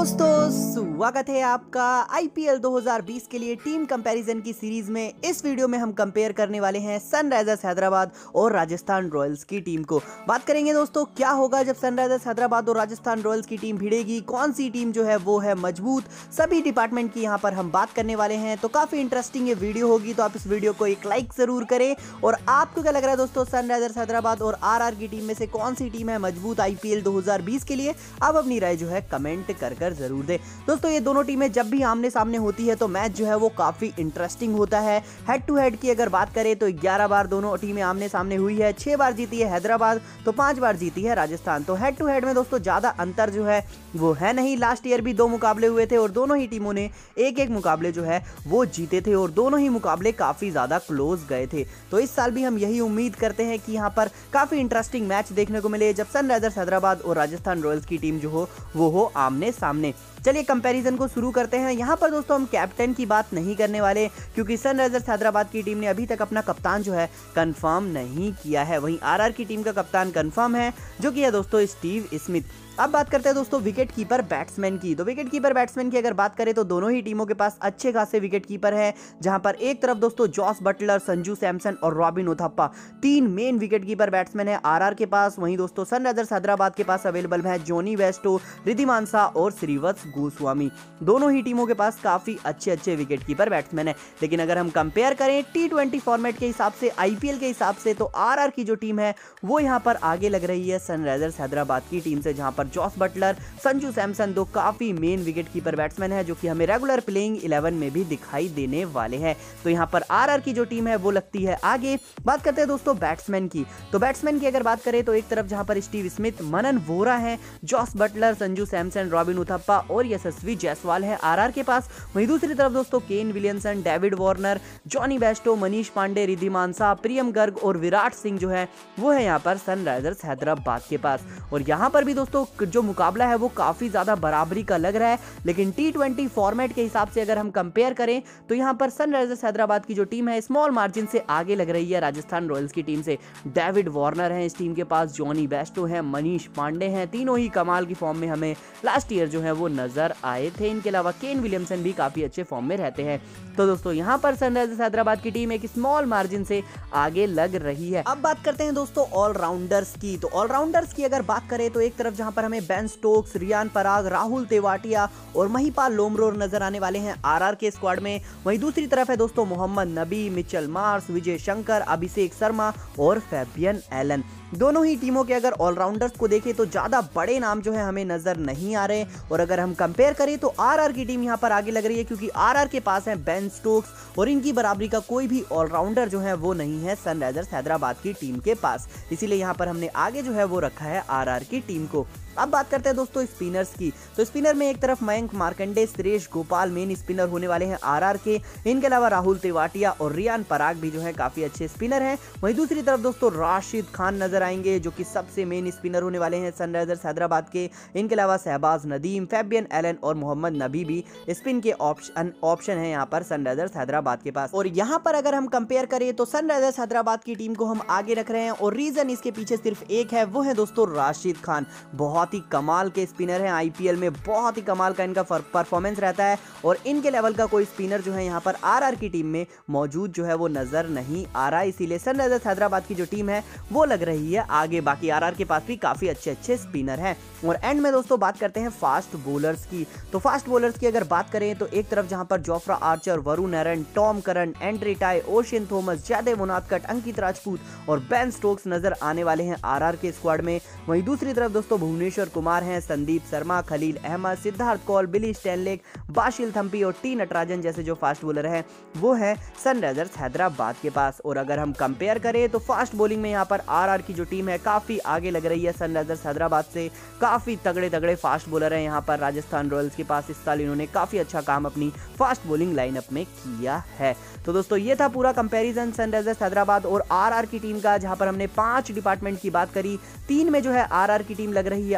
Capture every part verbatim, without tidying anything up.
दोस्तों स्वागत है आपका आईपीएल दो हज़ार बीस के लिए टीम कंपैरिजन की सीरीज में। इस वीडियो में हम कंपेयर करने वाले हैं सनराइजर्स हैदराबाद और राजस्थान रॉयल्स की टीम को। बात करेंगे दोस्तों क्या होगा जब सनराइजर्स हैदराबाद और राजस्थान रॉयल्स की टीम भिड़ेगी, कौन सी टीम जो है वो है मजबूत, सभी डिपार्टमेंट की यहाँ पर हम बात करने वाले हैं। तो काफी इंटरेस्टिंग ये वीडियो होगी, तो आप इस वीडियो को एक लाइक जरूर करें। और आपको क्या लग रहा है दोस्तों, सनराइजर्स हैदराबाद और आरआर की टीम में से कौन सी टीम है मजबूत आईपीएल दो हज़ार बीस के लिए? आप अपनी राय जो है कमेंट कर कर जरूर दे। दोस्तों ये दोनों टीमें जब भी आमने सामने होती है तो मैच जो है वो काफी इंटरेस्टिंग होता है। हेड टू हेड की अगर बात करें तो ग्यारह बार दोनों टीमें आमने सामने हुई है, छह बार जीती है हैदराबाद तो पांच बार जीती है राजस्थान। तो हेड टू हेड में दोस्तों ज्यादा अंतर जो है वो है नहीं। लास्ट ईयर भी दो मुकाबले हुए थे और दोनों ही टीमों ने एक एक मुकाबले जो है वो जीते थे और दोनों ही मुकाबले काफी ज्यादा क्लोज गए थे। तो इस साल भी हम यही उम्मीद करते हैं कि यहाँ पर काफी इंटरेस्टिंग मैच देखने को मिले जब सनराइजर्स हैदराबाद और राजस्थान रॉयल्स की टीम जो हो वो हो आमने सामने। चलिए कंपैरिजन को शुरू करते हैं। यहाँ पर दोस्तों हम कैप्टन की बात नहीं करने वाले, क्योंकि सनराइजर्स हैदराबाद की टीम ने अभी तक अपना कप्तान जो है कंफर्म नहीं किया है। वहीं आरआर की टीम का कप्तान कंफर्म है, जो कि है दोस्तों स्टीव स्मिथ। अब बात करते हैं दोस्तों विकेट कीपर बैट्समैन की। तो विकेट कीपर बैट्समैन की अगर बात करें तो दोनों ही टीमों के पास अच्छे खासे विकेट कीपर हैं, जहां पर एक तरफ दोस्तों जॉस बटलर, संजू सैमसन और रॉबिन उथप्पा तीन मेन विकेट कीपर बैट्समैन है आरआर के पास। वहीं दोस्तों सनराइजर्स हैदराबाद के पास अवेलेबल है जॉनी वेस्टो, रिद्धिमानसा और श्रीवत्स गोस्वामी। दोनों ही टीमों के पास काफी अच्छे अच्छे विकेट कीपर बैट्समैन है। लेकिन अगर हम कंपेयर करें टी ट्वेंटी फॉर्मेट के हिसाब से, आईपीएल के हिसाब से, तो आरआर की जो टीम है वो यहाँ पर आगे लग रही है सनराइजर्स हैदराबाद की टीम से, जहां पर जॉस बटलर, संजू सैमसन दो काफी मेन विकेट कीपर बैट्समैन है, जो कि हमें रेगुलर प्लेइंग इलेवन में भी दिखाई देने वाले हैं। तो यहाँ पर आरआर की जो टीम है वो लगती है आगे। बात करते हैं दोस्तों बैट्समैन की। तो बैट्समैन की अगर बात करें तो एक तरफ जहां पर स्टीव स्मिथ, मनन वोरा है, Jos Buttler, Sanju Samson, Robin Uthappa और यशस्वी जायसवाल है आरआर के पास। वहीं दूसरी तरफ दोस्तों Kane Williamson, David Warner, Jonny Bairstow, Manish Pandey, रिद्धिमानसा, प्रियम गर्ग और विराट सिंह जो है वो है यहाँ पर सनराइजर्स हैदराबाद के पास। और यहाँ पर भी दोस्तों जो मुकाबला है वो काफी ज्यादा बराबरी का लग रहा है। लेकिन टी ट्वेंटी फॉर्मेट के हिसाब से अगर हम कंपेयर करें तो यहाँ पर सनराइजर्स हैदराबाद की जो टीम है स्मॉल मार्जिन से आगे लग रही है राजस्थान रॉयल्स की टीम से। डेविड वार्नर है इस टीम के पास, जॉनी बेस्टो है, मनीष पांडे हैं, तीनों ही कमाल की फॉर्म में हमें लास्ट ईयर जो है वो नजर आए थे। इनके अलावा केन विलियमसन भी काफी अच्छे फॉर्म में रहते हैं। तो दोस्तों यहाँ पर सनराइजर्स हैदराबाद की टीम एक स्मॉल मार्जिन से आगे लग रही है। अब बात करते हैं दोस्तों ऑलराउंडर्स की। तो ऑलराउंडर्स की अगर बात करें तो एक तरफ जहां पर हमें बेन स्टोक्स, रियान पराग, राहुल तेवाटिया और महिपाल लोमरोर नजर आने वाले हैं आरआर के स्क्वाड में। वहीं दूसरी तरफ है दोस्तों मोहम्मद नबी, मिचेल मार्श, विजय शंकर, अभिषेक शर्मा और फैबियन एलन। दोनों ही टीमों के अगर ऑलराउंडर्स को देखें तो ज्यादा बड़े नाम जो है हमें नजर नहीं आ रहे। और अगर हम कंपेयर करें तो आरआर की टीम यहां पर आगे लग रही है, क्योंकि आरआर के पास है बेन स्टोक्स और इनकी बराबरी का कोई भी ऑलराउंडर जो है वो नहीं है सनराइजर्स हैदराबाद की टीम के पास। इसीलिए यहां पर हमने आगे जो है वो रखा है आरआर की टीम को। अब बात करते हैं दोस्तों स्पिनर्स की। तो स्पिनर में एक तरफ मयंक मार्कंडे, सुरेश गोपाल मेन स्पिनर होने वाले हैं आरआर के। इनके अलावा राहुल तेवाटिया और रियान पराग भी जो है काफी अच्छे स्पिनर हैं। वहीं दूसरी तरफ दोस्तों राशिद खान नजर आएंगे, जो कि सबसे मेन स्पिनर होने वाले हैं सनराइजर्स हैदराबाद के। इनके अलावा शहबाज नदीम, फैबियन एलन और मोहम्मद नबी भी स्पिन के ऑप्शन ऑप्शन है यहाँ पर सनराइजर्स हैदराबाद के पास। और यहाँ पर अगर हम कंपेयर करें तो सनराइजर्स हैदराबाद की टीम को हम आगे रख रहे हैं और रीजन इसके पीछे सिर्फ एक है, वो है दोस्तों राशिद खान। बहुत बहुत ही कमाल के स्पिनर हैं, आईपीएल में बहुत ही कमाल का इनका परफॉर्मेंस रहता है और इनके लेवल का कोई स्पिनर जो है यहाँ पर आरआर की टीम में मौजूद जो है वो नजर नहीं आ रहा है। इसीलिए सनराइजर्स हैदराबाद की जो टीम है वो लग रही है आगे। बाकी आरआर के पास भी काफी अच्छे अच्छे स्पिनर हैं। और एंड में दोस्तों बात करते हैं फास्ट बॉलर्स की। तो फास्ट बॉलर्स की अगर बात करें तो एक तरफ जहां पर Jofra Archer, Varun Aaron, Tom Curran, Andrew Tye, Oshane Thomas, Jaydev Unadkat, Ankit Rajput और बेन स्टोक्स नजर आने वाले हैं आरआर के स्क्वाड में। वहीं दूसरी तरफ दोस्तों भुवनेश्वर कुमार हैं, संदीप शर्मा, खलील अहमद, सिद्धार्थ कौल, बिली स्टैनलेक, बाशिल थम्पी और टी नटराजन जैसे जो फास्ट बॉलर हैं वो है सनराइजर्स हैदराबाद के पास। और अगर हम कंपेयर करें तो फास्ट बॉलिंग में यहाँ पर आरआर की जो टीम है काफी आगे लग रही है सनराइजर्स हैदराबाद से। काफी तगड़े तगड़े फास्ट बॉलर हैं यहाँ पर राजस्थान रॉयल्स के पास। इस साल इन्होंने काफी अच्छा काम अपनी फास्ट बॉलिंग लाइनअप में किया है। तो दोस्तों ये था पूरा कंपैरिजन सनराइजर्स हैदराबाद और आरआर की टीम का, जहां पर हमने पांच डिपार्टमेंट की बात करी। तीन में जो है आरआर की टीम लग रही है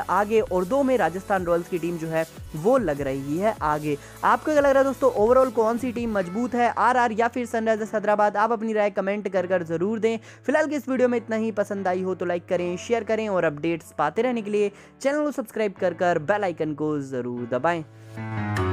आगे और दो में राजस्थान रॉयल्स की टीम जो है वो लग रही है आगे। आपको क्या लग रहा है दोस्तों, ओवरऑल कौन सी टीम मजबूत है, आरआर या फिर सनराइजर्स हैदराबाद? आप अपनी राय कमेंट कर कर जरूर दें। फिलहाल की इस वीडियो में इतना ही। पसंद आई हो तो लाइक करें, शेयर करें और अपडेट्स पाते रहने के लिए चैनल को सब्सक्राइब कर कर बेल आइकन को जरूर दबाएं।